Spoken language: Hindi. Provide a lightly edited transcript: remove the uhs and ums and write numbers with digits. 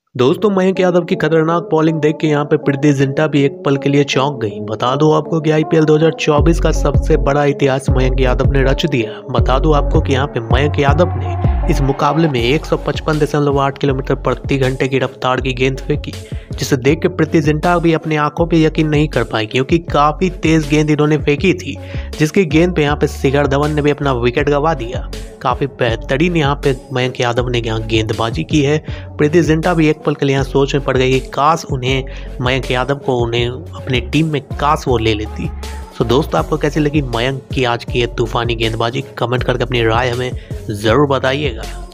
दोस्तों मयंक यादव की खतरनाक बॉलिंग देख के यहाँ पे प्रीति जिंटा भी एक पल के लिए चौंक गई। बता दो आपको कि आईपीएल 2024 का सबसे बड़ा इतिहास मयंक यादव ने रच दिया। बता दो आपको कि यहाँ पे मयंक यादव ने इस मुकाबले में 155.8 किलोमीटर प्रति घंटे की रफ्तार की गेंद फेंकी, जिसे देख के प्रीति जिंटा भी अपनी आंखों पे यकीन नहीं कर पाई, क्योंकि काफी तेज गेंद इन्होंने फेंकी थी, जिसकी गेंद पे यहाँ पे शिखर धवन ने भी अपना विकेट गंवा दिया। काफी बेहतरीन यहाँ पे मयंक यादव ने यहाँ गेंदबाजी की है। प्रीति जिंटा भी एक पल के लिए यहाँ सोच में पड़ गई कि काश उन्हें मयंक यादव को उन्हें अपनी टीम में काश वो ले लेती। तो दोस्तों आपको कैसी लगी मयंक की आज की ये तूफानी गेंदबाजी? कमेंट करके अपनी राय हमें ज़रूर बताइएगा।